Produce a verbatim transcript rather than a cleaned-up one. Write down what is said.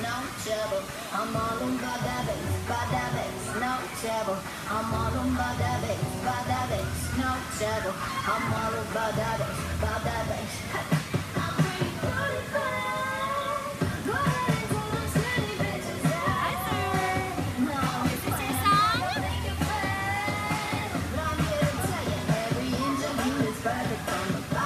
no trouble. I'm all on by that bass, by that bass, no trouble. I'm all on by that bass, by that bass, no trouble. I'm all on by that bass, by that bass. I'm pretty beautiful. Go ahead and tell them skinny bitches that. No, Is this your song? make it bad. But I'm here to tell you, every inch of you is perfect from the bottom.